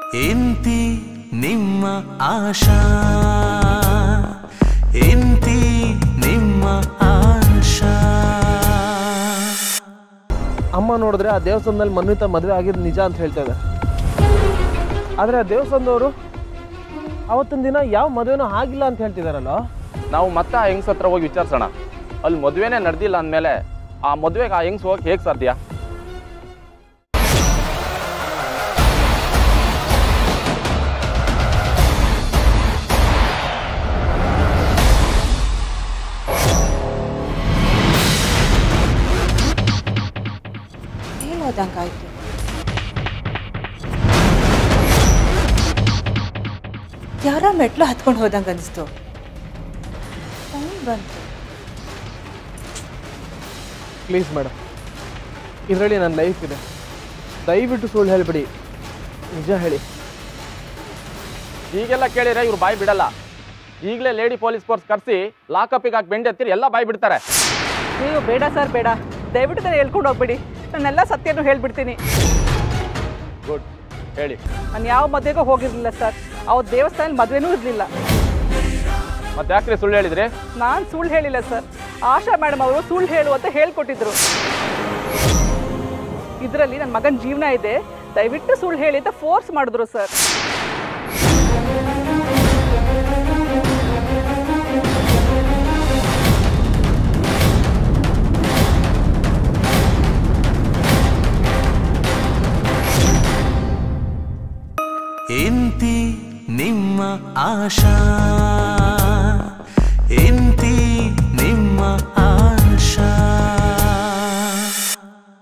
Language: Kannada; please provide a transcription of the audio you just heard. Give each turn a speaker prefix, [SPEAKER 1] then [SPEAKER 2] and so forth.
[SPEAKER 1] ಎಂತಿ ನಿಮ್ಮ ಆಶಾ ಎಂತಿ ನಿಮ್ಮ ಆಶಾ.
[SPEAKER 2] ಅಮ್ಮ ನೋಡಿದ್ರೆ ಆ ದೇವಸ್ಥಾನದಲ್ಲಿ ಮನ್ವಿತ ಮದುವೆ ಆಗಿದ್ದು ನಿಜ ಅಂತ ಹೇಳ್ತಾ ಇದ್ದಾರೆ. ಆದರೆ ಆ ದೇವಸ್ಥಾನದವರು ಅವತ್ತಿನ ದಿನ ಯಾವ ಮದುವೆನೂ ಆಗಿಲ್ಲ ಅಂತ ಹೇಳ್ತಿದಾರಲ್ಲ.
[SPEAKER 3] ನಾವು ಮತ್ತೆ ಆ ಹೆಂಗ್ಸ್ ಹತ್ರ ಹೋಗಿ ವಿಚಾರಿಸೋಣ. ಅಲ್ಲಿ ಮದುವೆನೇ ನಡೆದಿಲ್ಲ ಅಂದಮೇಲೆ ಆ ಮದುವೆಗೆ ಆ ಹೆಂಗ್ಸ್ ಹೋಗಕ್ಕೆ ಹೇಗೆ ಸಾಧ್ಯ?
[SPEAKER 4] ಹೇಳೋದಂಗಾಯ್ತು. ಯಾರ ಮೆಟ್ಲು ಹತ್ಕೊಂಡು ಹೋದಂಗೆ ಅನಿಸ್ತು. ಬಂತು.
[SPEAKER 2] ಪ್ಲೀಸ್ ಮೇಡಮ್, ಇದರಲ್ಲಿ ನನ್ನ ಲೈಫ್ ಇದೆ. ದಯವಿಟ್ಟು ಸುಳ್ಳು ಹೇಳಿಬಿಡಿ, ನಿಜ ಹೇಳಿ.
[SPEAKER 3] ಹೀಗೆಲ್ಲ ಕೇಳಿದ್ರೆ ಇವ್ರು ಬಾಯಿ ಬಿಡಲ್ಲ. ಈಗಲೇ ಲೇಡಿ ಪೊಲೀಸ್ ಫೋರ್ಸ್ ಕರೆಸಿ ಲಾಕಪ್ಪಿಗೆ ಹಾಕಿ ಬೆಂಡ್ ಎತ್ತಿರಿ, ಎಲ್ಲ ಬಾಯಿ ಬಿಡ್ತಾರೆ.
[SPEAKER 5] ನೀವು ಬೇಡ ಸರ್, ಬೇಡ. ದಯವಿಟ್ಟು ನಾನು ಹೇಳ್ಕೊಂಡು ಹೋಗ್ಬಿಡಿ. ನಾನೆಲ್ಲ ಸತ್ಯನೂ ಹೇಳ್ಬಿಡ್ತೀನಿ.
[SPEAKER 3] ಗುಡ್, ಹೇಳಿ.
[SPEAKER 5] ನಾನು ಯಾವ ಮದುವೆಗೂ ಹೋಗಿರಲಿಲ್ಲ ಸರ್. ಅವತ್ತು ದೇವಸ್ಥಾನದಲ್ಲಿ ಮದುವೆನೂ ಇರಲಿಲ್ಲ.
[SPEAKER 3] ಮತ್ತೆ ಯಾಕ್ರಿ ಸುಳ್ಳು ಹೇಳಿದ್ರಿ?
[SPEAKER 5] ನಾನು ಸುಳ್ಳು ಹೇಳಿಲ್ಲ ಸರ್. ಆಶಾ ಮೇಡಮ್ ಅವರು ಸುಳ್ಳು ಹೇಳು ಅಂತ ಹೇಳ್ಕೊಟ್ಟಿದ್ರು. ಇದರಲ್ಲಿ ನನ್ನ ಮಗನ ಜೀವನ ಇದೆ, ದಯವಿಟ್ಟು ಸುಳ್ಳು ಹೇಳಿ ಅಂತ ಫೋರ್ಸ್ ಮಾಡಿದ್ರು ಸರ್.
[SPEAKER 1] ಎಂತಿ ನಿಮ್ಮ ಆಶಾ